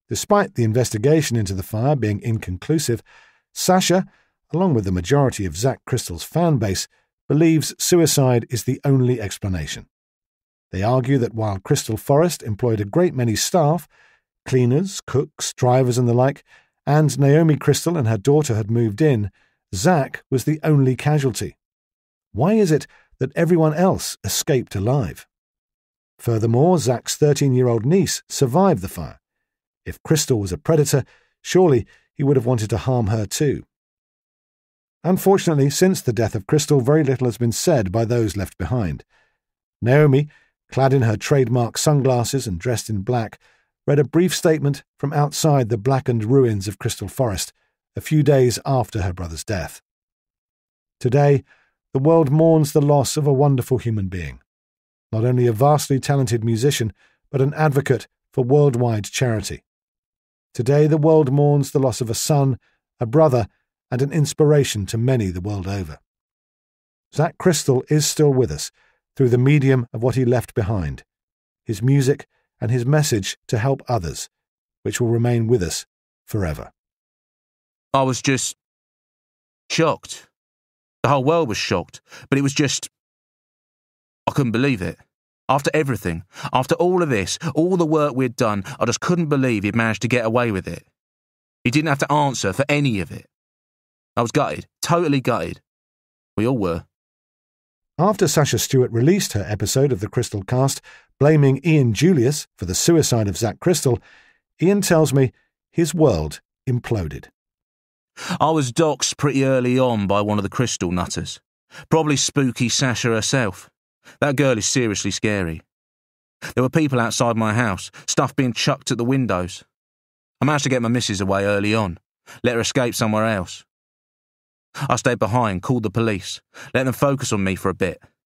Despite the investigation into the fire being inconclusive, Sasha, along with the majority of Zach Crystal's fan base, believes suicide is the only explanation. They argue that while Crystal Forest employed a great many staff, cleaners, cooks, drivers and the like, and Naomi Crystal and her daughter had moved in, Zach was the only casualty. Why is it that everyone else escaped alive? Furthermore, Zach's 13-year-old niece survived the fire. If Crystal was a predator, surely he would have wanted to harm her too. Unfortunately, since the death of Crystal, very little has been said by those left behind. Naomi, clad in her trademark sunglasses and dressed in black, read a brief statement from outside the blackened ruins of Crystal Forest a few days after her brother's death. Today, the world mourns the loss of a wonderful human being, not only a vastly talented musician, but an advocate for worldwide charity. Today, the world mourns the loss of a son, a brother, and an inspiration to many the world over. Zach Crystal is still with us through the medium of what he left behind, his music and his message to help others, which will remain with us forever. I was just shocked. The whole world was shocked, but it was just... I couldn't believe it. After everything, after all of this, all the work we'd done, I just couldn't believe he'd managed to get away with it. He didn't have to answer for any of it. I was gutted, totally gutted. We all were. After Sasha Stewart released her episode of the Crystal Cast, blaming Ian Julius for the suicide of Zach Crystal, Ian tells me his world imploded. I was doxed pretty early on by one of the Crystal nutters. Probably spooky Sasha herself. That girl is seriously scary. There were people outside my house, stuff being chucked at the windows. I managed to get my missus away early on, let her escape somewhere else. I stayed behind, called the police, let them focus on me for a bit.